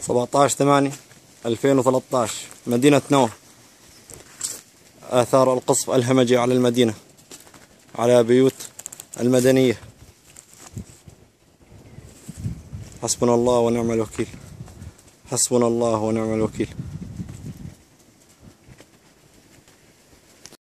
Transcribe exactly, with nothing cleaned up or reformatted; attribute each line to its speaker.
Speaker 1: سبعة عشر ثمانية ألفين وثلاثة عشر، مدينة نوى. آثار القصف الهمجي على المدينة، على بيوت المدنية. حسبنا الله ونعم الوكيل، حسبنا الله ونعم الوكيل.